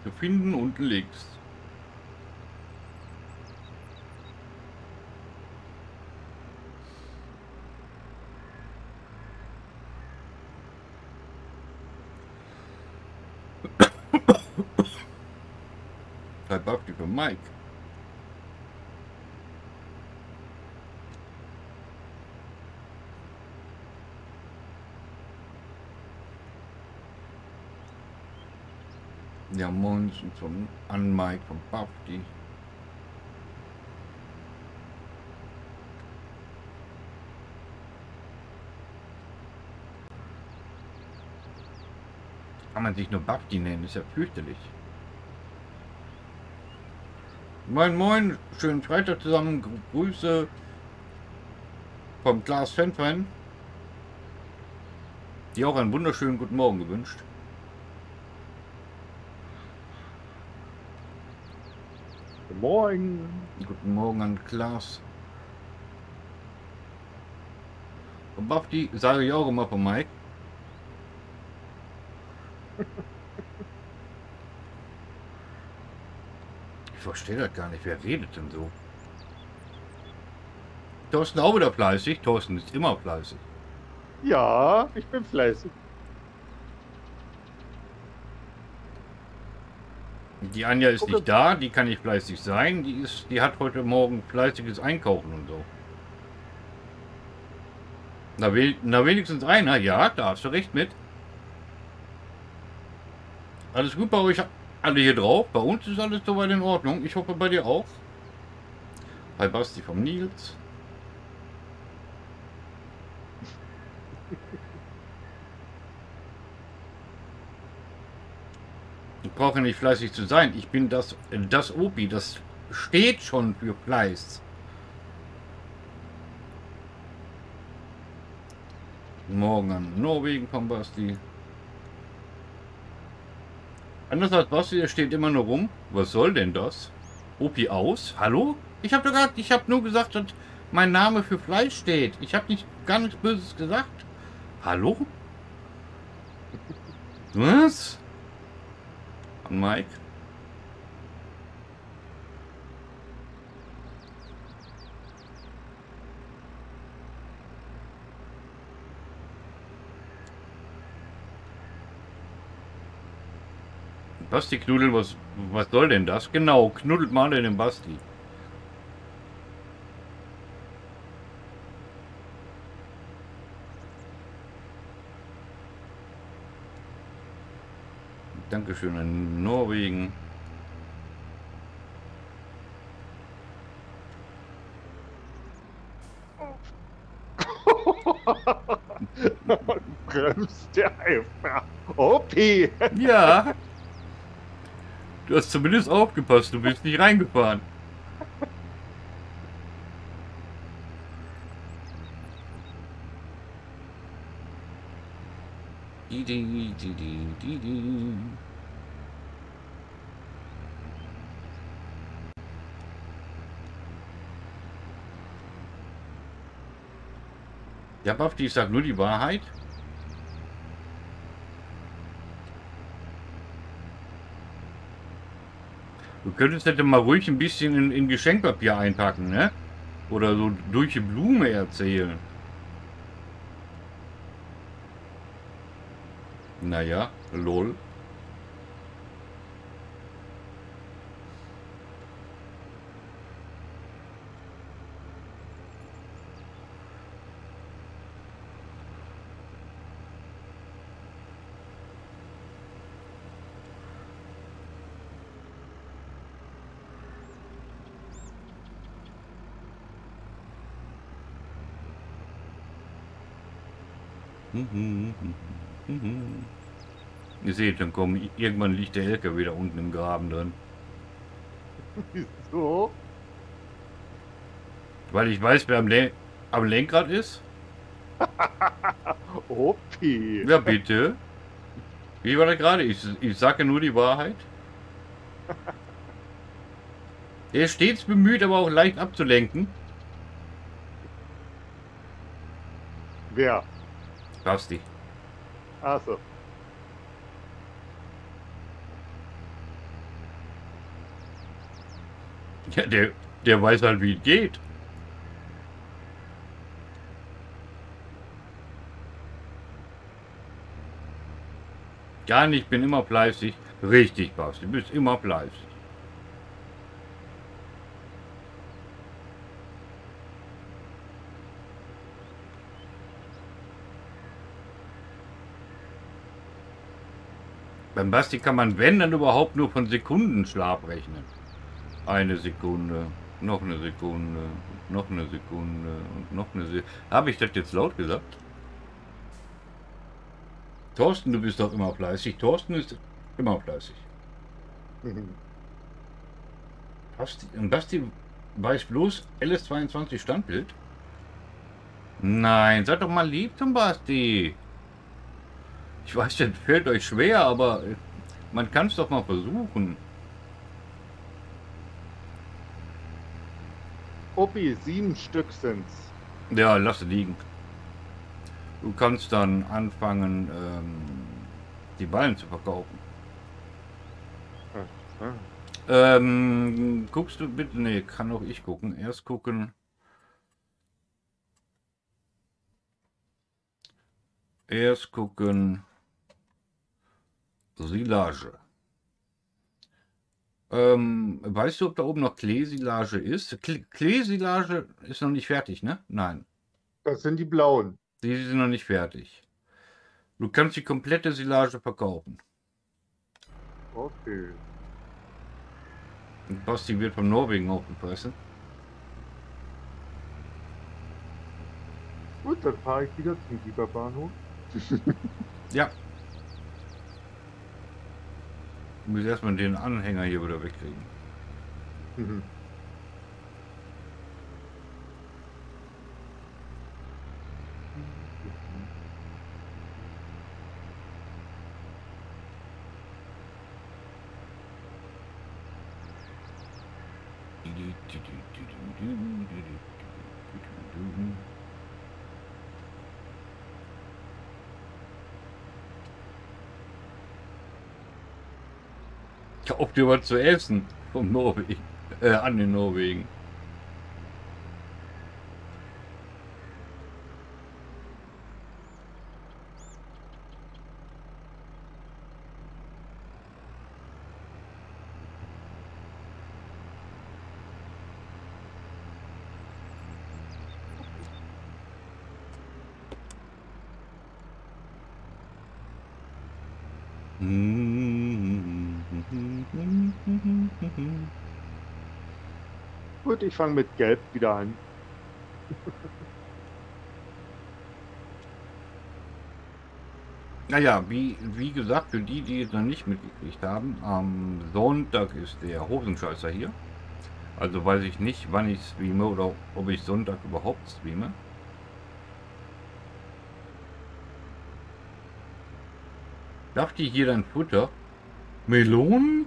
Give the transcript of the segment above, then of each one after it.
zu finden unten links. Drei Buffy für Mike. Ja, moin von an Mike von Buffy. Kann man sich nur Buffy nennen, ist ja fürchterlich. Moin moin, schönen Freitag zusammen, Grüße vom Klaas Fan, die auch einen wunderschönen guten Morgen gewünscht. Guten Morgen. Guten Morgen an Klaas. Und Buffy sage ich auch immer von Mike. Ich verstehe das gar nicht, wer redet denn so? Thorsten auch wieder fleißig. Thorsten ist immer fleißig. Ja, ich bin fleißig. Die Anja ist nicht da, die kann nicht fleißig sein. Die hat heute Morgen fleißiges Einkaufen und so. Na wenigstens einer, ja, da hast du recht mit. Alles gut bei euch alle hier drauf? Bei uns ist alles soweit in Ordnung. Ich hoffe bei dir auch. Bei Basti vom Nils. Ich brauche nicht fleißig zu sein. Ich bin das Opi, das steht schon für Fleiß. Morgen an Norwegen von Basti. Anders als Basti, der steht immer nur rum. Was soll denn das? Opi aus? Hallo? Ich habe nur gesagt, dass mein Name für Fleisch steht. Ich habe nicht gar nichts Böses gesagt. Hallo? Was? An Mike? Basti Knuddel, was soll denn das? Genau, knuddelt mal den Basti. Dankeschön an Norwegen. Bremst der einfach. Opi. Ja. Du hast zumindest aufgepasst, du bist nicht reingefahren. Ja, Bafti, ich sag nur die Wahrheit. Du könntest hätte mal ruhig ein bisschen in Geschenkpapier einpacken, ne? Oder so durch die Blume erzählen. Naja, lol. Ihr seht, dann kommen irgendwann liegt der LKW wieder unten im Graben drin. So. Weil ich weiß, wer am Lenkrad ist. Opi. Ja, bitte. Wie war das gerade? Ich sage nur die Wahrheit. Er ist stets bemüht, aber auch leicht abzulenken. Wer? Basti. Achso. Ja, der weiß halt, wie es geht. Gar nicht, ich bin immer fleißig. Richtig, Basti, du bist immer fleißig. Beim Basti kann man, wenn, dann überhaupt nur von Sekundenschlaf rechnen. Eine Sekunde, noch eine Sekunde, noch eine Sekunde und noch eine Sekunde. Habe ich das jetzt laut gesagt? Thorsten, du bist doch immer fleißig. Thorsten ist immer fleißig. Und Basti weiß bloß LS22 Standbild? Nein, seid doch mal lieb zum Basti. Ich weiß, das fällt euch schwer, aber man kann es doch mal versuchen. Opi, 7 Stück sind's. Ja, lass liegen. Du kannst dann anfangen, die Ballen zu verkaufen. Guckst du bitte? Nee, kann auch ich gucken. Erst gucken. Silage. Weißt du, ob da oben noch Kleesilage ist? Kleesilage ist noch nicht fertig, ne? Nein. Das sind die blauen. Die sind noch nicht fertig. Du kannst die komplette Silage verkaufen. Okay. Und Basti wird von Norwegen aufgefressen. Gut, dann fahre ich wieder zum Güterbahnhof. Ja. Du musst erstmal den Anhänger hier wieder wegkriegen. Kauf dir was zu essen vom Norwegen. An den Norwegen. Gut, ich fange mit Gelb wieder an. Naja, wie gesagt, für die, die es noch nicht mitgekriegt haben, am Sonntag ist der Hosenscheißer hier. Also weiß ich nicht, wann ich streame oder ob ich Sonntag überhaupt streame. Darf die hier dein Futter? Melonen?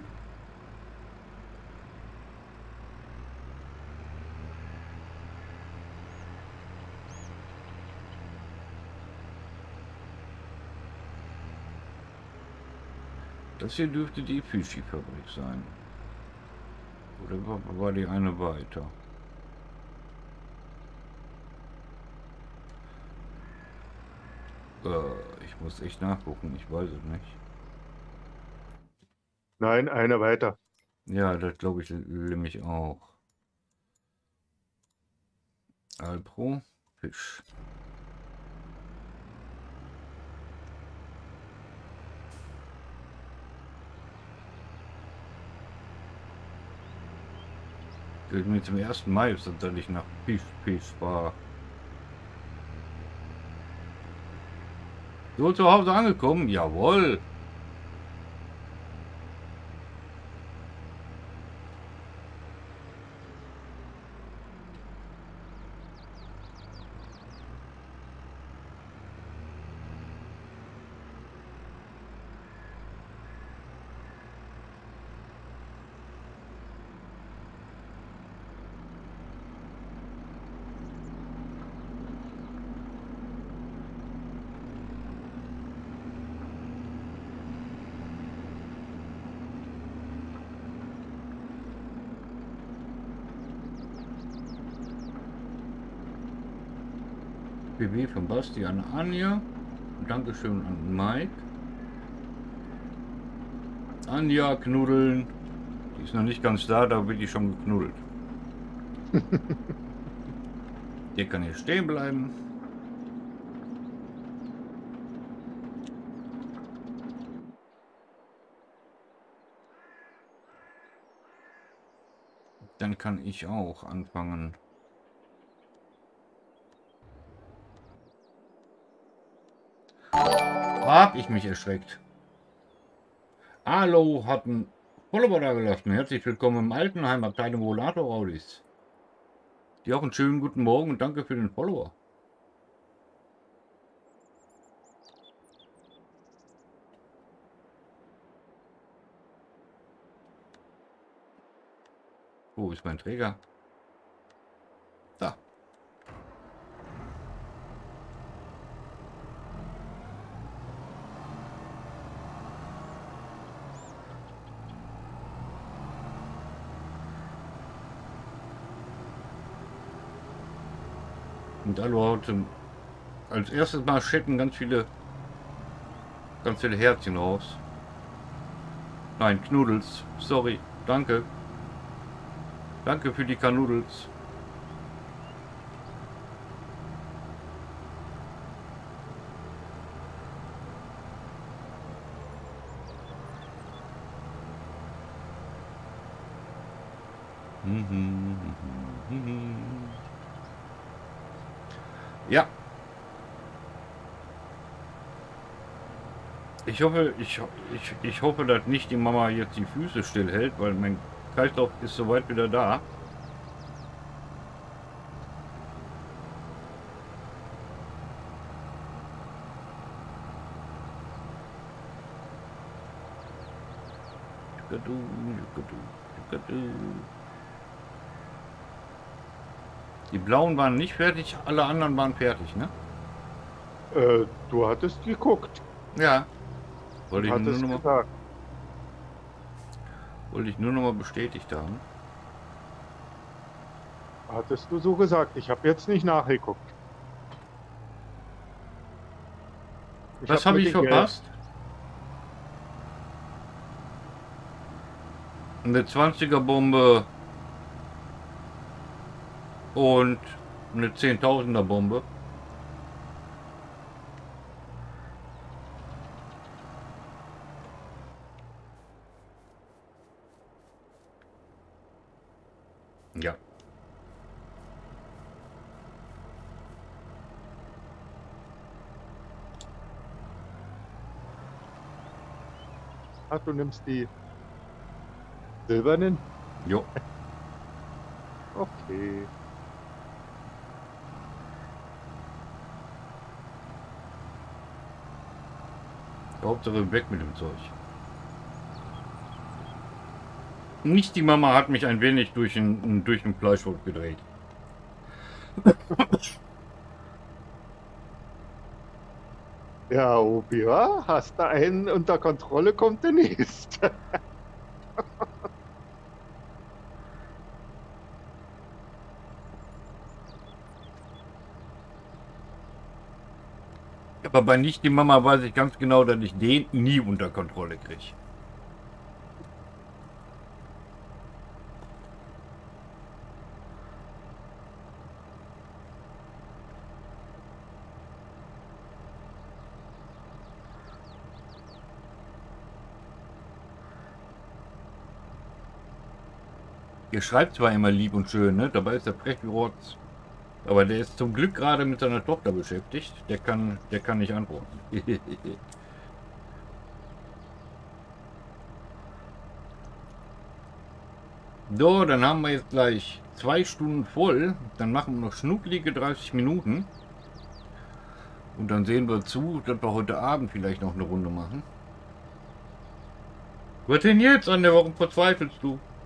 Das hier dürfte die Fischi-Fabrik sein. Oder war die eine weiter? Ich muss echt nachgucken, ich weiß es nicht. Nein, eine weiter. Ja, das glaube ich nämlich auch. Alpro, Fisch. Ich mir zum 1. Mai ist, dass ich nach Fisch war. So zu Hause angekommen? Jawohl. BW von Basti an Anja. Dankeschön an Mike. Anja, knuddeln. Die ist noch nicht ganz da, da wird die schon geknuddelt. Der kann hier stehen bleiben. Dann kann ich auch anfangen. Hab ich mich erschreckt. Hallo, hat ein Follower da gelassen. Herzlich willkommen im Altenheim, Abteilung Volator Audis. Dir auch einen schönen guten Morgen und danke für den Follower. Wo ist mein Träger? Da. Und alle heute als erstes mal schicken ganz viele Herzchen raus. Nein, Knudels. Sorry. Danke. Danke für die Kanudels. Ja. Ich hoffe, dass nicht die Mama jetzt die Füße stillhält, weil mein Kreislauf ist soweit wieder da. Die blauen waren nicht fertig, alle anderen waren fertig, ne? Du hattest geguckt. Ja. Wollte ich nur noch mal bestätigt haben. Hattest du so gesagt. Ich habe jetzt nicht nachgeguckt. Was habe ich verpasst? Eine 20er Bombe und eine 10.000er Bombe. Ja. Ach, du nimmst die silbernen? Jo. Okay. Hauptsache weg mit dem Zeug. Nicht die Mama hat mich ein wenig durch den Fleischwolf gedreht. Ja, Opi, wa? Hast du einen unter Kontrolle, kommt der nächste. Aber bei nicht die Mama weiß ich ganz genau, dass ich den nie unter Kontrolle kriege. Ihr schreibt zwar immer lieb und schön, ne? Dabei ist er frech wie Rotz. Aber der ist zum Glück gerade mit seiner Tochter beschäftigt. Der kann nicht antworten. So, dann haben wir jetzt gleich 2 Stunden voll. Dann machen wir noch schnucklige 30 Minuten. Und dann sehen wir zu, dass wir heute Abend vielleicht noch eine Runde machen. Was denn jetzt, Anja? Warum verzweifelst du?